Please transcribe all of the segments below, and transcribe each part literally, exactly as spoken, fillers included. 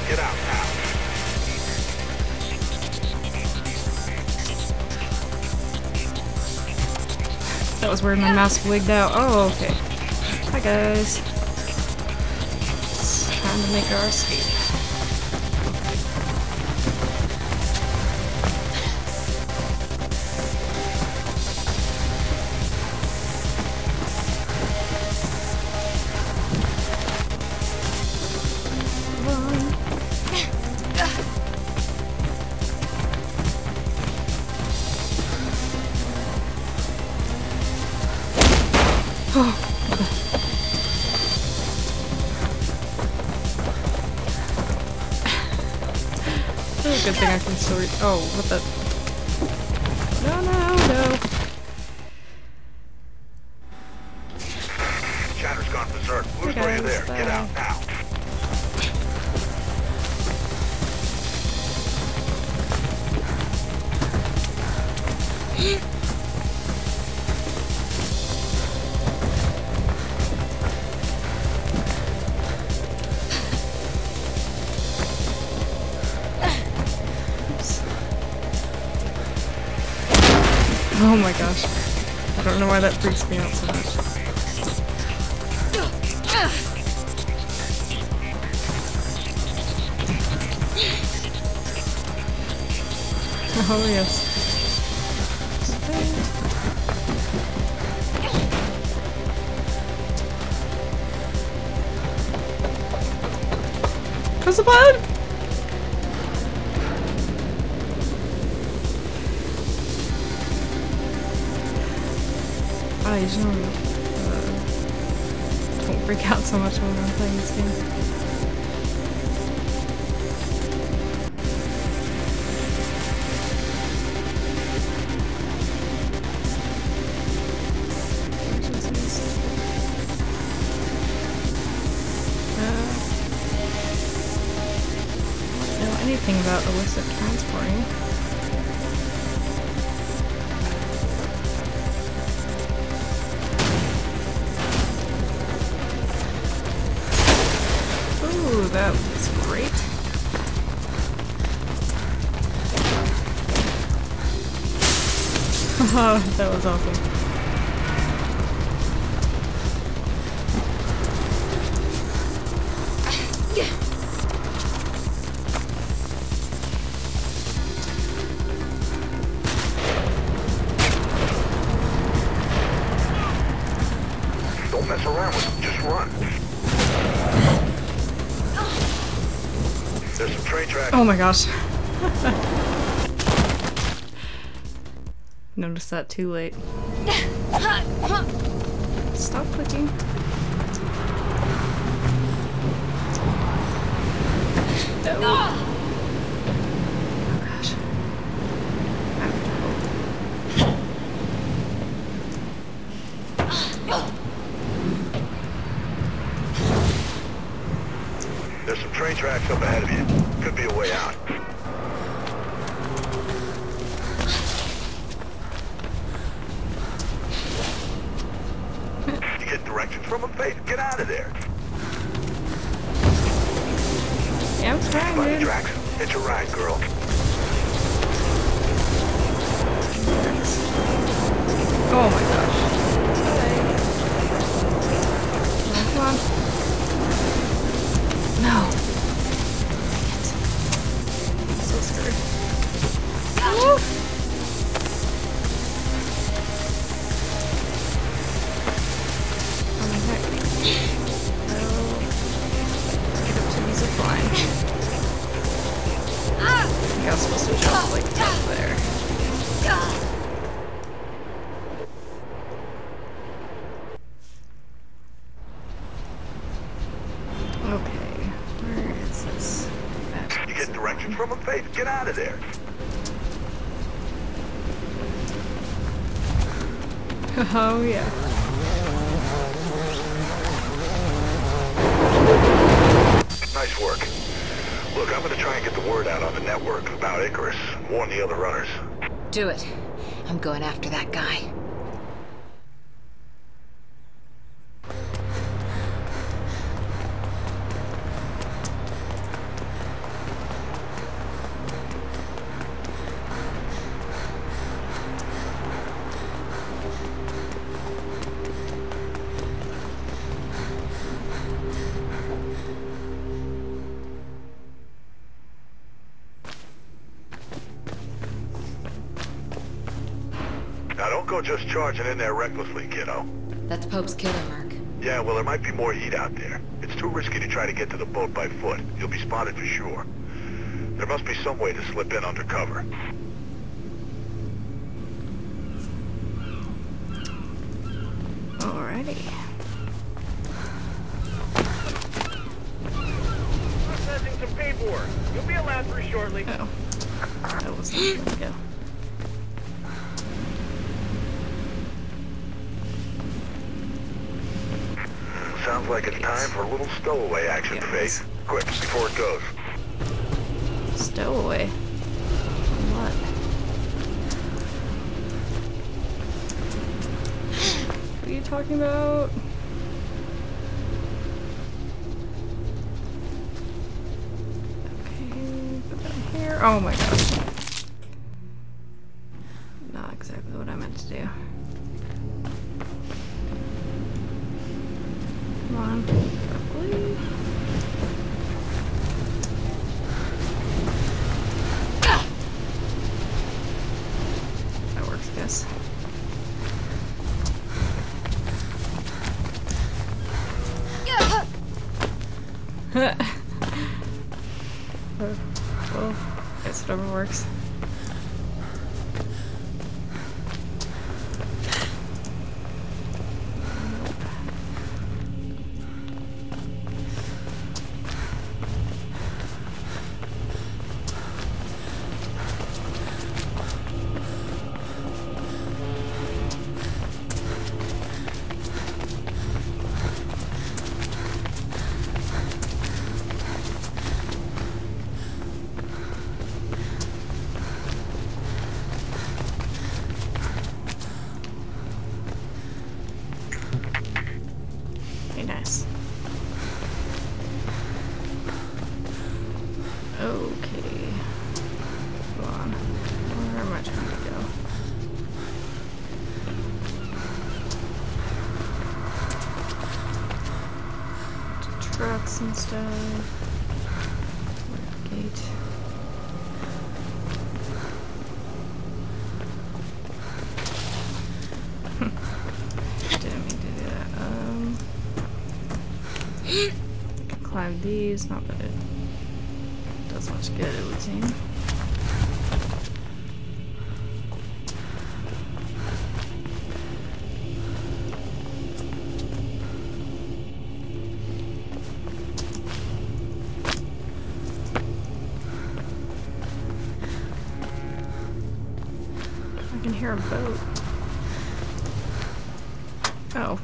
Get out now. That was where my mask wigged out. Oh, okay. Hi guys. It's time to make our escape. Good thing I can still read. Oh, what the? No, no, no. Chatter's gone berserk. Who's Hey for you guys, there? bye. Get out now. Oh my gosh. I don't know why that freaks me out so much. Oh yes. Press the button! I usually uh, don't freak out so much when I'm playing this game. Uh, I don't know anything about illicit transporting. Ooh, that was great. Oh, that was awesome. Don't mess around with them. Just run. There's some train tracks. Oh my gosh. Noticed that too late. Stop clicking. Oh, oh gosh. There's some train tracks up ahead of you. Could be a way out. You get directions from them, Faith. Get out of there. Yeah, I'm trying, Find the dude. tracks. It's your ride, girl. Oh my gosh. Come on, come on. No. I'm so scared. Woo! Oh my heck. Well, let's get up to the zip line. I think I was supposed to jump like up there. Okay, where is this? You get directions from them, Faith. Get out of there. Oh yeah. Nice work. Look, I'm gonna try and get the word out on the network about Icarus. Warn the other runners. Do it. I'm going after that guy. go just charging in there recklessly, kiddo. That's Pope's killer, Merc. Yeah, well, there might be more heat out there. It's too risky to try to get to the boat by foot. You'll be spotted for sure. There must be some way to slip in undercover. Alrighty. Processing some paperwork. You'll be allowed through shortly. Oh. That was not going to go. Sounds like it's time for a little stowaway action, Yeah, Faith. Quick, before it goes. Stowaway. What? What are you talking about? Okay, put that here. Oh my gosh. Not exactly what I meant to do. Come on. Carefully. That works, I guess. Oh, well, I guess whatever works. Nice. Okay. Come on. Where am I trying to go? To trucks and stuff. Gate. Didn't mean to do that. Um. I can climb these, not that it does much good, it would seem. I can hear a boat. Oh.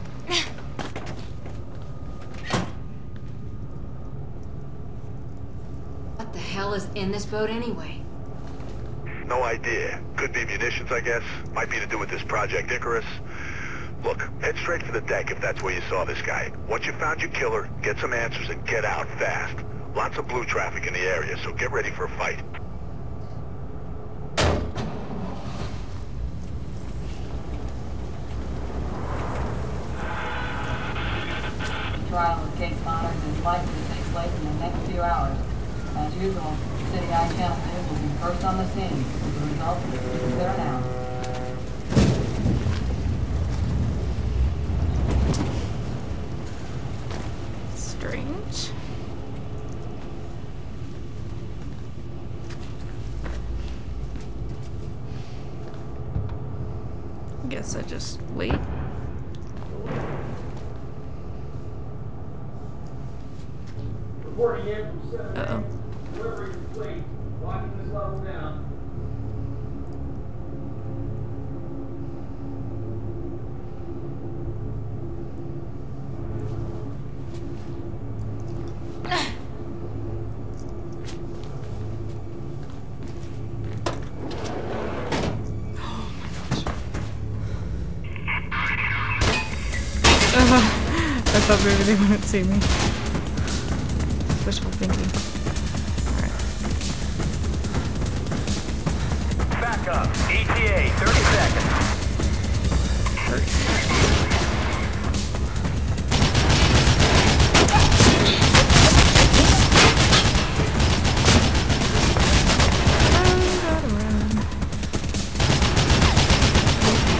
What the hell is in this boat anyway? No idea. Could be munitions, I guess. Might be to do with this Project Icarus. Look, head straight for the deck if that's where you saw this guy. Once you found your killer, get some answers and get out fast. Lots of blue traffic in the area, so get ready for a fight. Trial of case monitored is likely to take place in the next few hours. As usual, City Eye Channel News will be first on the scene with the results as soon as they're announced. Strange. I guess I just wait. Reporting in from seven A. Uh-oh. Delivery complete. Locking this level down. I thought maybe they wouldn't see me. Wishful thinking. Alright. Back up. E T A, thirty seconds. Run, gotta run.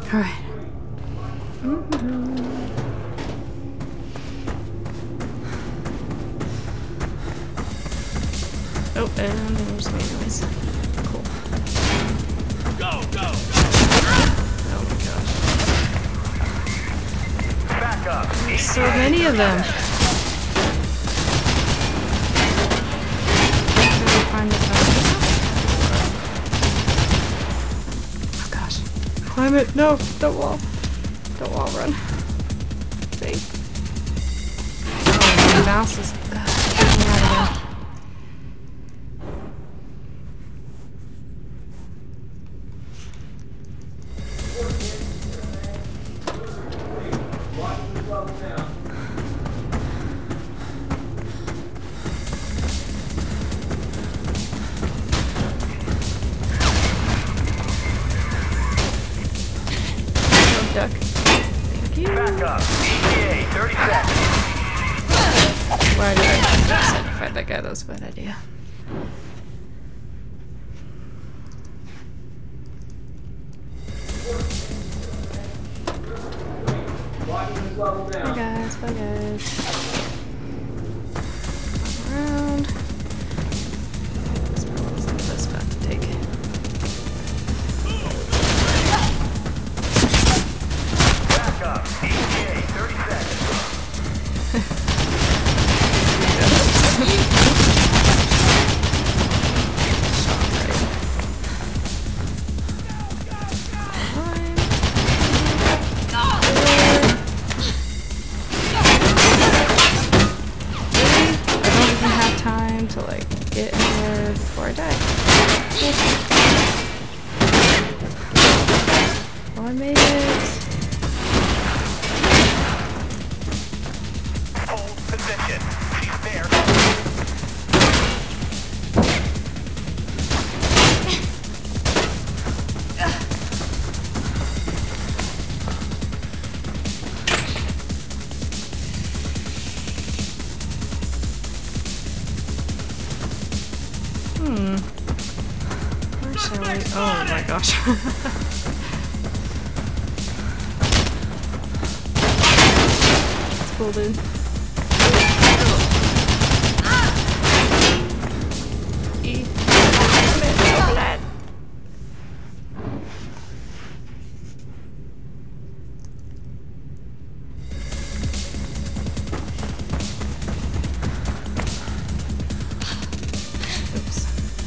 Alright. Mm-hmm. Oh, and there's my noise. Cool. Go, go, go! Oh my gosh. Back up. There's so many of them. Really find the target. Oh gosh. Climb it. No, don't wall. Don't wall run. Safe. Oh, my mouse is. Ugh, get me out of there. Duck. Thank you. Back up. E T A, thirty seconds. Why did I fight that guy? That was a bad idea. Bye guys, bye guys. Around. This probably wasn't the best path to take. Back up. E T A, thirty seconds. To like get anywhere before I die. Well, I made it. Hold position. She's there. Hmm. Where shall we? Oh my gosh. It's cool, dude. E. Open it, open it. Oops.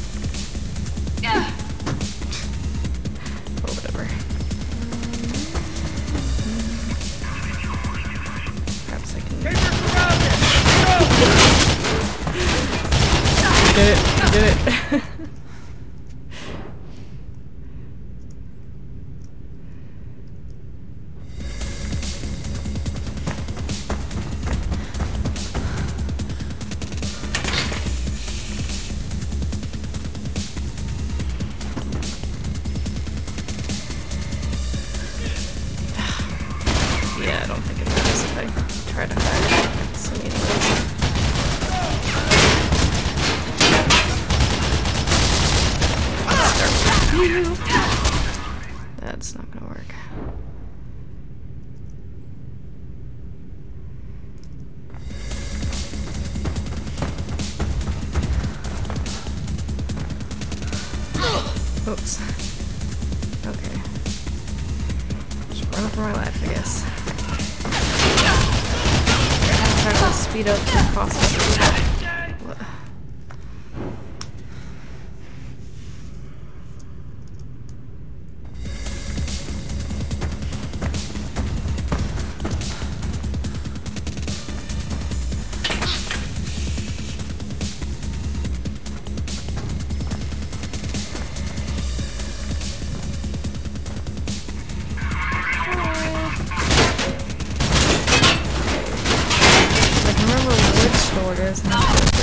Or whatever. Perhaps I can. You did it. You did it. Yeah, I don't think it matters if I try to hide so anyways. That's not gonna work. Oops. Okay. Just run for my life, I guess. Try to speed up the process. What? It is and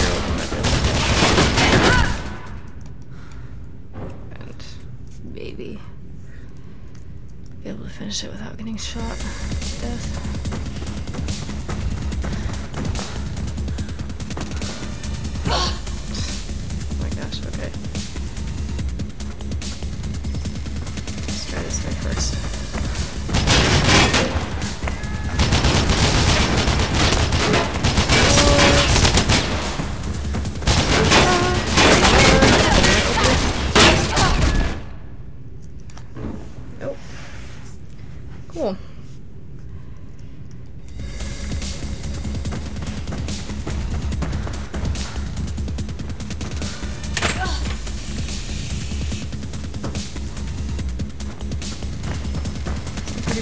maybe be able to finish it without getting shot to death. Oh my gosh, okay. Let's try this guy first.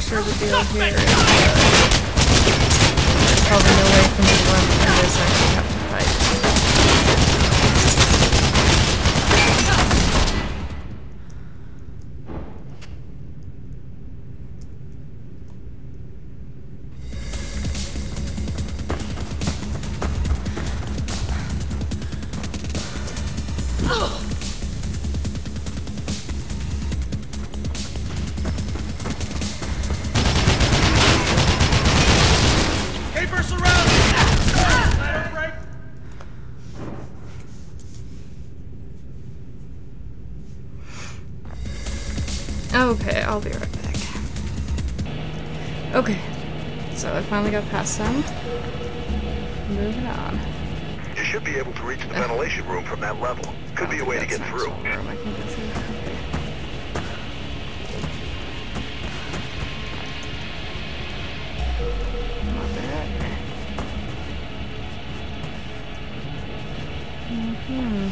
sure the deal here is uh, there's probably no way for me to run through this. I actually have to fight. Okay, I'll be right back. Okay, so I finally got past them. Moving on. You should be able to reach the ventilation room from that level. Could be a way to get through. Room. I can get through. Okay. Not bad. Mm-hmm.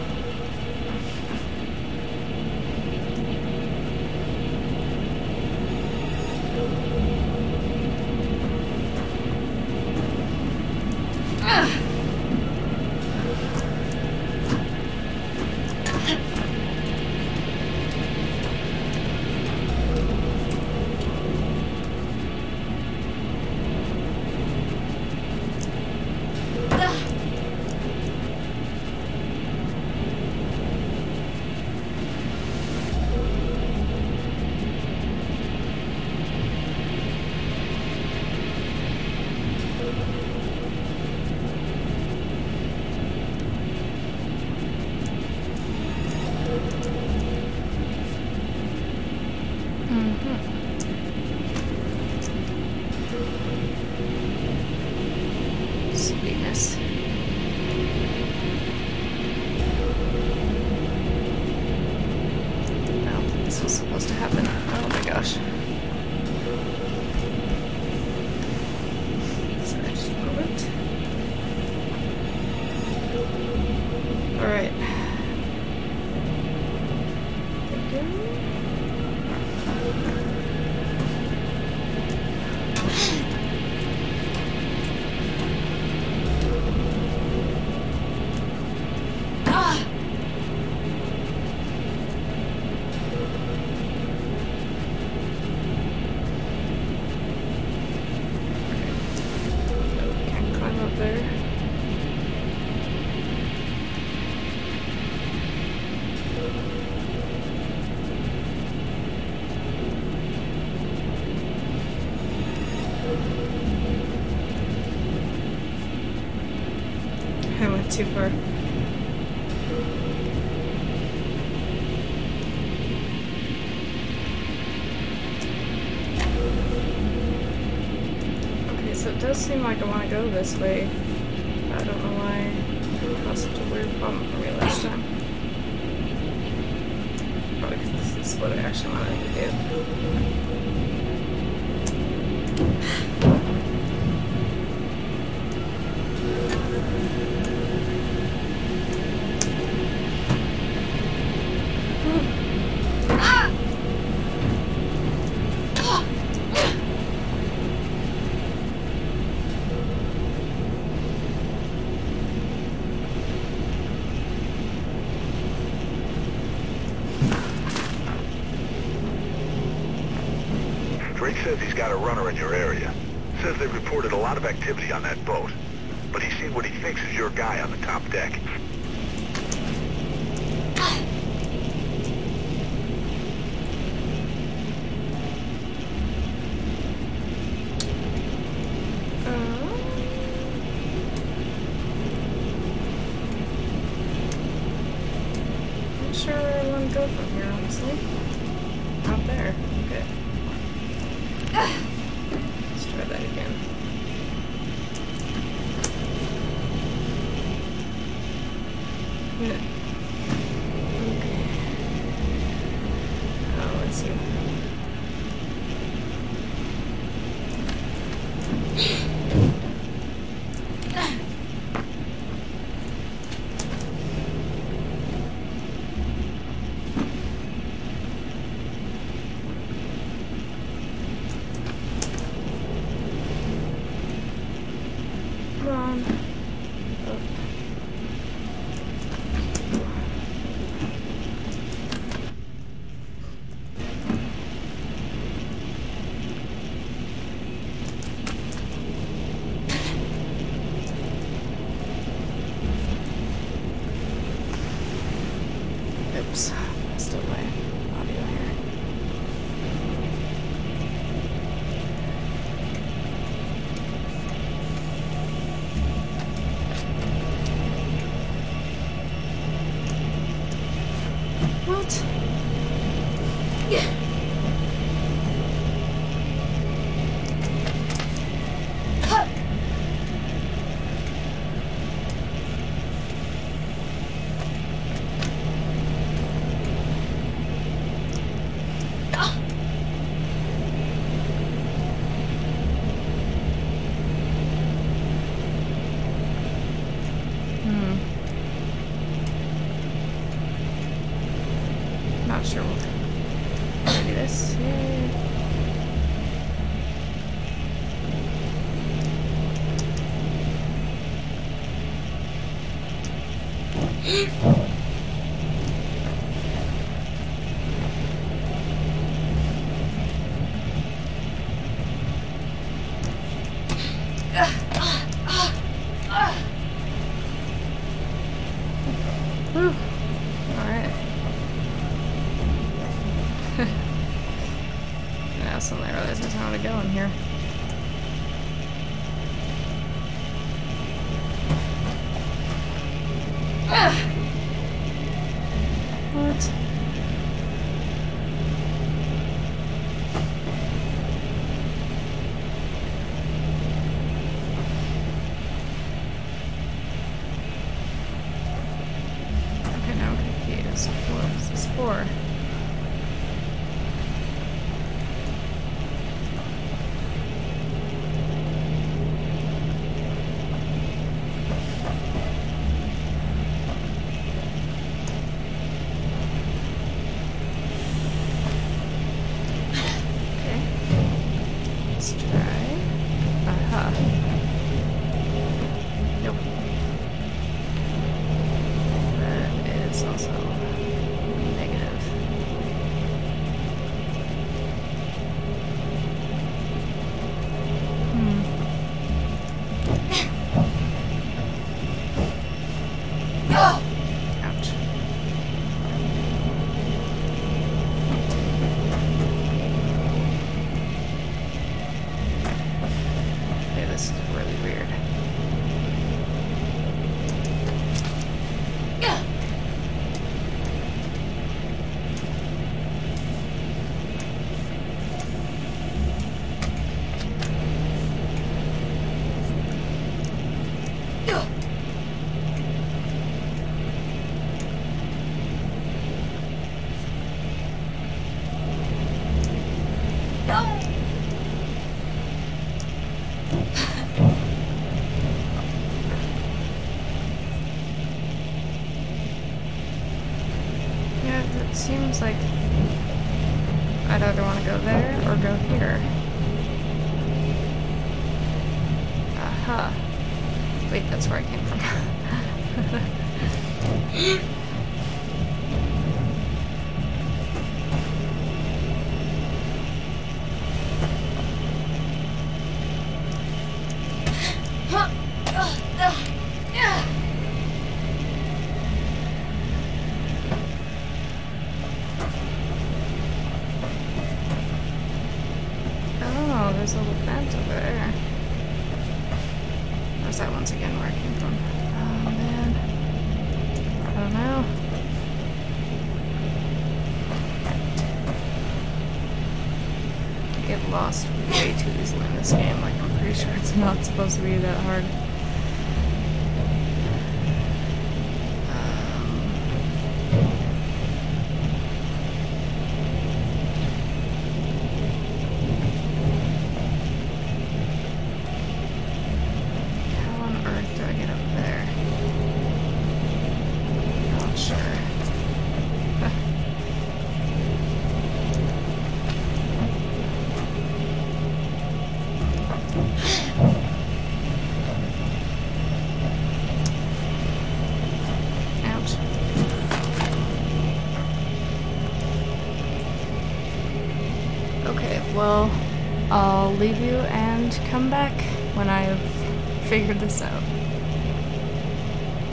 Sweetness. I don't think this was supposed to happen. Oh my gosh. Sorry, just a moment. Alright. I went too far. Okay, so it does seem like I want to go this way. I don't know why it caused such a weird problem for me last time. Probably because this is what I actually wanted to do. Drake says he's got a runner in your area. Says they reported a lot of activity on that boat. But he's seen what he thinks is your guy on the top deck. I'm not sure where I want to go from here, honestly. Out there. Okay. Let's try that again. Yeah. Okay. Oh, let's see. Oops. Messed up my audio here. What? Yeah. Not sure what to do this. Yay. Whew. Alright. Now suddenly I realize there's nowhere to go in here. What? Okay, now I'm confused. What is this for? It seems like I'd either want to go there or go here. Aha. Wait, that's where I came from. Oh, there's a little vent over there. Or is that once again where I came from? Oh man. I don't know. I get lost way too easily in this game. Like, I'm pretty sure it's not supposed to be that hard. Well, I'll leave you and come back when I've figured this out.